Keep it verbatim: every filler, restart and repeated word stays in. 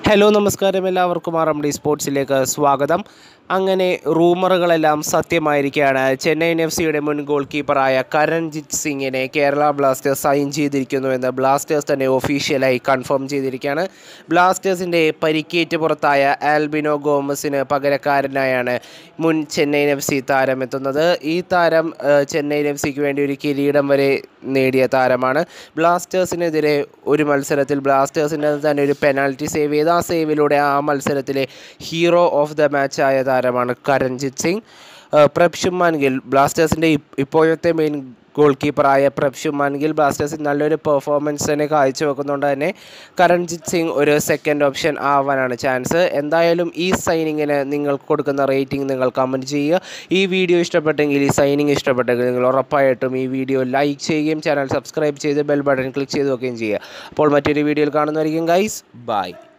Hello നമസ്കാരം, എല്ലാവർക്കും R M D സ്പോർട്സിലേക്ക് സ്വാഗതം. അങ്ങനെ റൂമറുകളെല്ലാം സത്യമായിരിക്കുകയാണ്. ചെന്നൈയിൻ എഫ് സിയുടെ മുൻ ഗോൾ കീപ്പറായ കരൺജിത്ത് സിംഗിനെ കേരള ബ്ലാസ്റ്റേഴ്സ് സൈൻ ചെയ്തിരിക്കുന്നുവെന്ന് ബ്ലാസ്റ്റേഴ്സ് തന്നെ ഒഫീഷ്യലായി കൺഫേം ചെയ്തിരിക്കുകയാണ്. ബ്ലാസ്റ്റേഴ്സിൻ്റെ പരിക്കേറ്റ് പുറത്തായ ആൽബിനോ ഗോമസിന് പകരക്കാരനായാണ് മുൻ ചെന്നൈയിൻ എഫ് സി താരം എത്തുന്നത്. ഈ താരം ചെന്നൈയിൻ എഫ് സിക്ക് വേണ്ടി ഒരു കിരീടം വരെ നേടിയ താരമാണ്. ബ്ലാസ്റ്റേഴ്സിനെതിരെ ഒരു മത്സരത്തിൽ ബ്ലാസ്റ്റേഴ്സിൻ്റെ തന്നെ ഒരു പെനാൽറ്റി സേവ് ചെയ്ത് ആ സേവിലൂടെ ആ മത്സരത്തിലെ ഹീറോ ഓഫ് ദ മാച്ച് ആയ താരമാണ് കരൺജിത്ത് സിംഗ്. പ്രഭ് ശുഭ്മാൻ ഗിൽ, ബ്ലാസ്റ്റേഴ്സിൻ്റെ ഇപ്പോഴത്തെ മെയിൻ ഗോൾ കീപ്പറായ പ്രഭ് ശുഭ്മാൻ ഗിൽ ബ്ലാസ്റ്റേഴ്സിൽ നല്ലൊരു പെർഫോമൻസ് തന്നെ കാഴ്ചവെക്കുന്നുണ്ട്. തന്നെ കരൺജിത്ത് സിംഗ് ഒരു സെക്കൻഡ് ഓപ്ഷൻ ആവാനാണ് ചാൻസ്. എന്തായാലും ഈ സൈനിങ്ങിന് നിങ്ങൾക്ക് കൊടുക്കുന്ന റേറ്റിംഗ് നിങ്ങൾ കമൻറ്റ് ചെയ്യുക. ഈ വീഡിയോ ഇഷ്ടപ്പെട്ടെങ്കിൽ, ഈ സൈനിങ് ഇഷ്ടപ്പെട്ടെങ്കിൽ നിങ്ങൾ ഉറപ്പായിട്ടും ഈ വീഡിയോ ലൈക്ക് ചെയ്യുകയും ചാനൽ സബ്സ്ക്രൈബ് ചെയ്ത് ബെൽ ബട്ടൺ ക്ലിക്ക് ചെയ്ത് വെക്കുകയും ചെയ്യുക. അപ്പോൾ മറ്റൊരു വീഡിയോയിൽ കാണുന്നതായിരിക്കും ഗൈസ്. ബൈ.